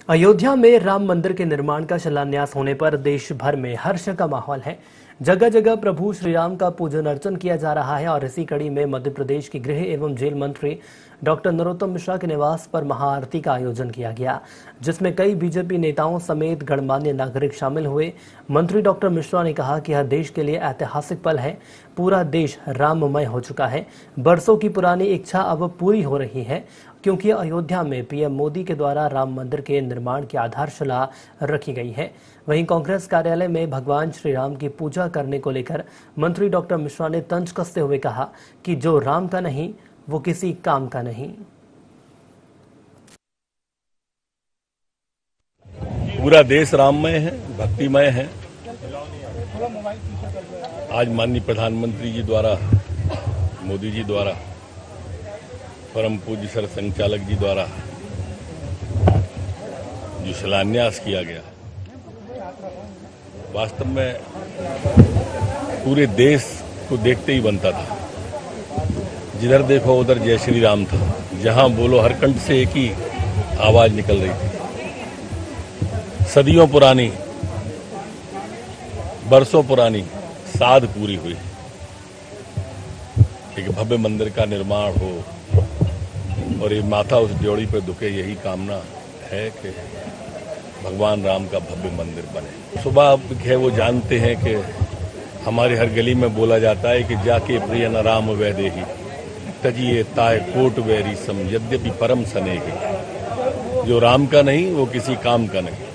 अयोध्या में राम मंदिर के निर्माण का शिलान्यास होने पर देश भर में हर्ष का माहौल है। जगह जगह प्रभु श्री राम का पूजन अर्चन किया जा रहा है और इसी कड़ी में मध्य प्रदेश के गृह एवं जेल मंत्री डॉक्टर नरोत्तम मिश्रा के निवास पर महाआरती का आयोजन किया गया, जिसमें कई बीजेपी नेताओं समेत गणमान्य नागरिक शामिल हुए। मंत्री डॉक्टर मिश्रा ने कहा कि यह देश के लिए ऐतिहासिक पल है। पूरा देश राममय हो चुका है। बरसों की पुरानी इच्छा अब पूरी हो रही है, क्योंकि अयोध्या में पीएम मोदी के द्वारा राम मंदिर के निर्माण की आधारशिला रखी गई है। वहीं कांग्रेस कार्यालय में भगवान श्री राम की पूजा करने को लेकर मंत्री डॉक्टर मिश्रा ने तंज कसते हुए कहा कि जो राम का नहीं वो किसी काम का नहीं। पूरा देश राममय है, भक्तिमय है। आज माननीय प्रधानमंत्री जी द्वारा, मोदी जी द्वारा, परम पूज्य सर संचालक जी द्वारा जो शिलान्यास किया गया, वास्तव में पूरे देश को देखते ही बनता था। जिधर देखो उधर जय श्री राम था। जहां बोलो हर कंठ से एक ही आवाज निकल रही थी। सदियों पुरानी, बरसों पुरानी साध पूरी हुई। एक भव्य मंदिर का निर्माण हो और ये माथा उस ड्योढ़ी पर दुखे, यही कामना है कि भगवान राम का भव्य मंदिर बने। सुबह है वो जानते हैं कि हमारे हर गली में बोला जाता है कि जाके प्रिय न राम वैदेही तजिए ताय कोट वैरी सम यद्यपि परम सनेही। जो राम का नहीं वो किसी काम का नहीं।